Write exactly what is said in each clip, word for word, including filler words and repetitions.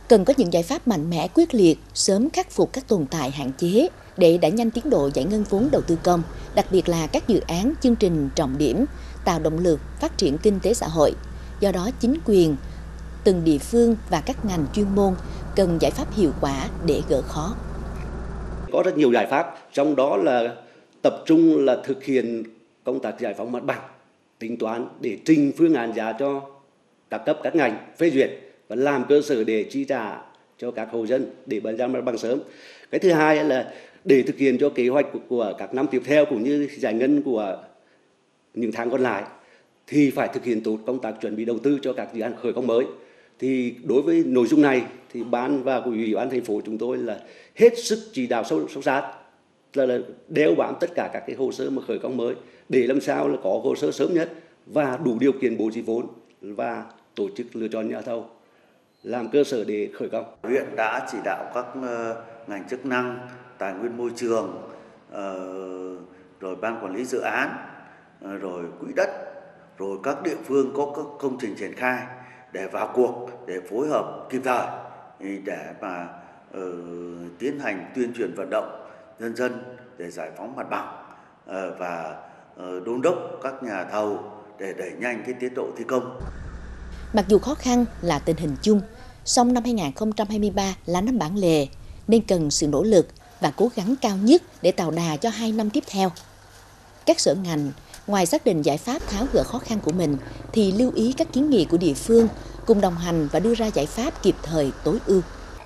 Cần có những giải pháp mạnh mẽ quyết liệt, sớm khắc phục các tồn tại hạn chế để đẩy nhanh tiến độ giải ngân vốn đầu tư công, đặc biệt là các dự án chương trình trọng điểm, tạo động lực phát triển kinh tế xã hội. Do đó, chính quyền, từng địa phương và các ngành chuyên môn cần giải pháp hiệu quả để gỡ khó. Có rất nhiều giải pháp, trong đó là tập trung là thực hiện công tác giải phóng mặt bằng, tính toán để trình phương án giá cho các cấp các ngành phê duyệt và làm cơ sở để chi trả cho các hộ dân để bàn giao mặt bằng sớm. Cái thứ hai là để thực hiện cho kế hoạch của, của các năm tiếp theo cũng như giải ngân của những tháng còn lại thì phải thực hiện tốt công tác chuẩn bị đầu tư cho các dự án khởi công mới. Thì đối với nội dung này thì ban và của ủy ban thành phố chúng tôi là hết sức chỉ đạo sâu, sâu sát là, là đeo bám tất cả các cái hồ sơ mà khởi công mới để làm sao là có hồ sơ sớm nhất và đủ điều kiện bố trí vốn và tổ chức lựa chọn nhà thầu làm cơ sở để khởi công. Huyện đã chỉ đạo các uh, ngành chức năng, tài nguyên môi trường, uh, rồi ban quản lý dự án, uh, rồi quỹ đất, rồi các địa phương có các công trình triển khai để vào cuộc, để phối hợp kịp thời để mà uh, tiến hành tuyên truyền vận động nhân dân để giải phóng mặt bằng uh, và uh, đôn đốc các nhà thầu để đẩy nhanh cái tiến độ thi công. Mặc dù khó khăn là tình hình chung, song năm hai nghìn không trăm hai mươi ba là năm bản lề nên cần sự nỗ lực và cố gắng cao nhất để tạo đà cho hai năm tiếp theo. Các sở ngành ngoài xác định giải pháp tháo gỡ khó khăn của mình thì lưu ý các kiến nghị của địa phương, cùng đồng hành và đưa ra giải pháp kịp thời tối ưu.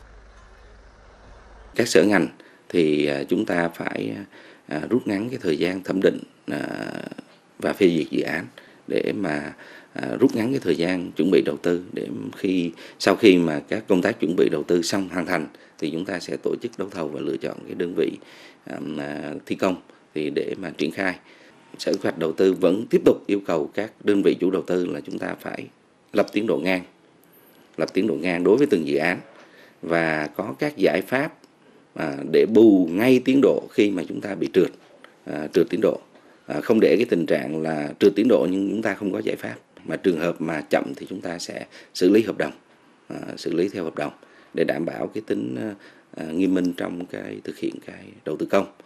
Các sở ngành thì chúng ta phải rút ngắn cái thời gian thẩm định và phê duyệt dự án để mà rút ngắn cái thời gian chuẩn bị đầu tư, để khi sau khi mà các công tác chuẩn bị đầu tư xong hoàn thành thì chúng ta sẽ tổ chức đấu thầu và lựa chọn cái đơn vị thi công thì để mà triển khai. Sở Kế hoạch Đầu tư vẫn tiếp tục yêu cầu các đơn vị chủ đầu tư là chúng ta phải lập tiến độ ngang, lập tiến độ ngang đối với từng dự án và có các giải pháp để bù ngay tiến độ khi mà chúng ta bị trượt, trượt tiến độ. Không để cái tình trạng là trượt tiến độ nhưng chúng ta không có giải pháp, mà trường hợp mà chậm thì chúng ta sẽ xử lý hợp đồng, xử lý theo hợp đồng để đảm bảo cái tính nghiêm minh trong cái thực hiện cái đầu tư công.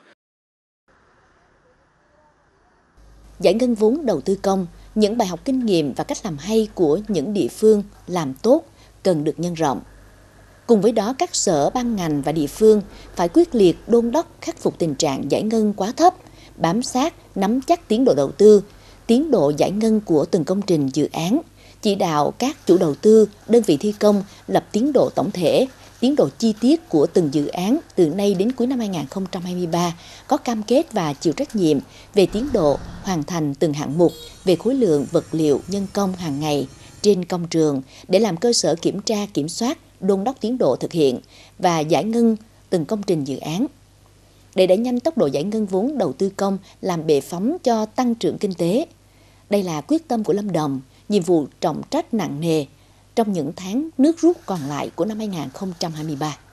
Giải ngân vốn đầu tư công, những bài học kinh nghiệm và cách làm hay của những địa phương làm tốt cần được nhân rộng. Cùng với đó, các sở ban ngành và địa phương phải quyết liệt đôn đốc khắc phục tình trạng giải ngân quá thấp, bám sát, nắm chắc tiến độ đầu tư, tiến độ giải ngân của từng công trình dự án, chỉ đạo các chủ đầu tư, đơn vị thi công lập tiến độ tổng thể, tiến độ chi tiết của từng dự án từ nay đến cuối năm hai nghìn không trăm hai mươi ba, có cam kết và chịu trách nhiệm về tiến độ hoàn thành từng hạng mục, về khối lượng vật liệu, nhân công hàng ngày trên công trường để làm cơ sở kiểm tra, kiểm soát, đôn đốc tiến độ thực hiện và giải ngân từng công trình dự án. Để đẩy nhanh tốc độ giải ngân vốn đầu tư công làm bệ phóng cho tăng trưởng kinh tế. Đây là quyết tâm của Lâm Đồng, nhiệm vụ trọng trách nặng nề trong những tháng nước rút còn lại của năm hai nghìn không trăm hai mươi ba.